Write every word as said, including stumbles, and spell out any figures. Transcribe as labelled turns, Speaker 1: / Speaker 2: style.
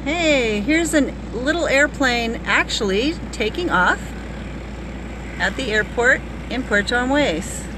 Speaker 1: Hey, here's a little airplane actually taking off at the airport in Puerto Armuelles.